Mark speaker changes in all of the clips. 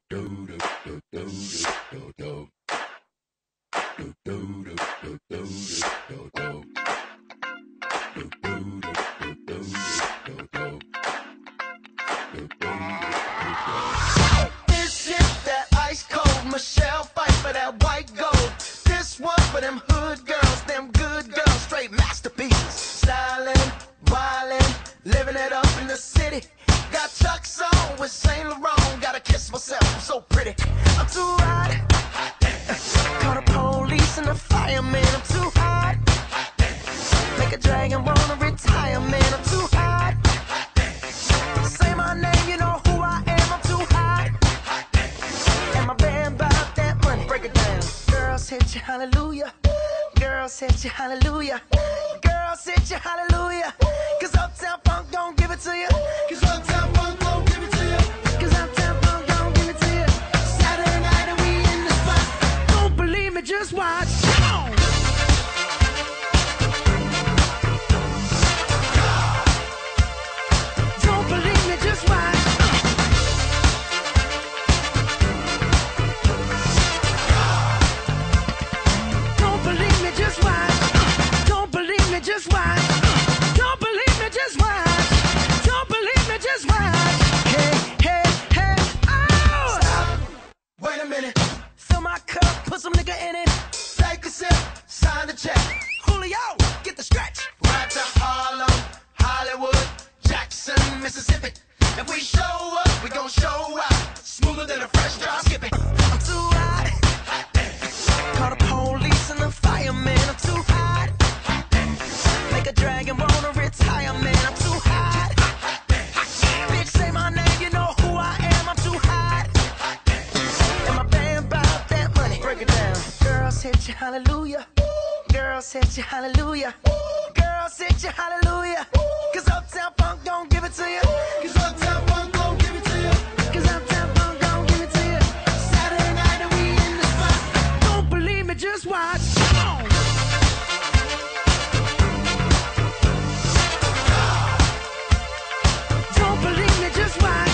Speaker 1: This is that ice cold Michelle fight for that white gold. This one for them hood girls, them good girls, straight masterpieces. Stylin', wildin', living it up in the city. Got Chuck's on with Saint Laurent. Gotta kiss myself, I'm so pretty. I'm too hot. Call the police and the fireman. I'm too hot. Make a dragon wanna retire, man. I'm too hot. Say my name, you know who I am. I'm too hot. And my band about that money. Break it down. Girls hit you, hallelujah. Girls hit you, hallelujah. Girls hit you, hallelujah. Cause Uptown Funk don't give it to you. Cause Uptown Funk don't give it to you. Cause Uptown Funk don't give it to you. Saturday night and we in the spot. Don't believe me, just watch. Come on. Don't believe me, just watch. Don't believe me, just watch. Don't believe me, just watch. Don't believe me, just watch. Don't believe me, just watch. Hey, hey, hey, oh! Stop. Wait a minute. Fill my cup, put some nigga in it. Take a sip, sign the check. Julio, get the stretch. Right to Harlem, Hollywood, Jackson, Mississippi. If we show up, we gon' show out. Smoother than a fresh drop skipping. I'm too hot. Call the police and the fireman. I'm too hot. Make a dragon wanna retire, man. I'm too hot. Bitch, say my name, you know who I am. I'm too hot. And my band bout that money. Break it down. Girls hit you, hallelujah. Girls hit you, hallelujah. Girls hit you, hallelujah. Cause Uptown Funk don't give it to you. Cause Uptown Funk don't give it to you. Cause Uptown Funk don't give it to you. Saturday night and we in the spot. Don't believe me, just watch. Come on. Don't believe me, just watch.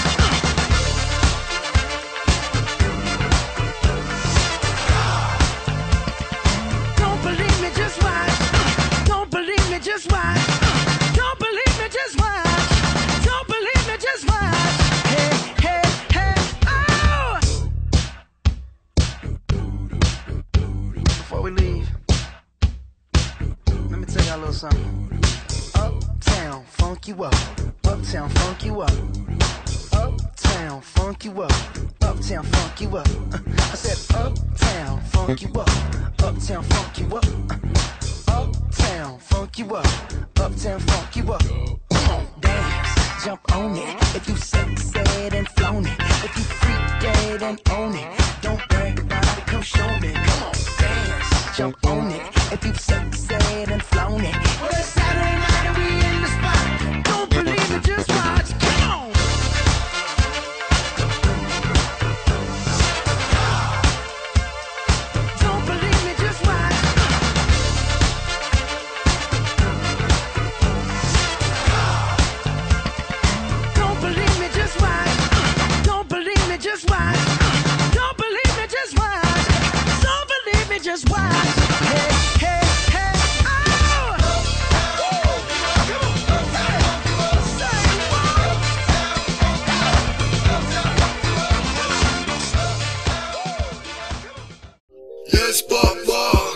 Speaker 1: Don't believe me, just watch. Don't believe me, just watch. Don't believe me, just watch. Don't believe me, just watch. Hey, hey, hey, oh! Before we leave, let me tell y'all a little something. Uptown, funk you up. Uptown, funk you up. Uptown, funk you up. Uptown, funk you up. I said uptown, funk you up. Uptown, funk you up. Uptown, funk you up. Uptown, funk you up. Come on, dance, jump on it. If you sexed and flown it. If you freak dead and own it. Don't brag about it, come show me. Come on, dance, jump on it. If you sexed and flown it. Well, it's Saturday night and we in the spot. Don't believe it, just watch. Come on. Don't believe me, just watch. Don't believe me, just watch. Don't believe me, just watch. Don't believe me, just watch. Don't believe me, just watch. Hey, hey, hey, oh!
Speaker 2: Yes, Papa.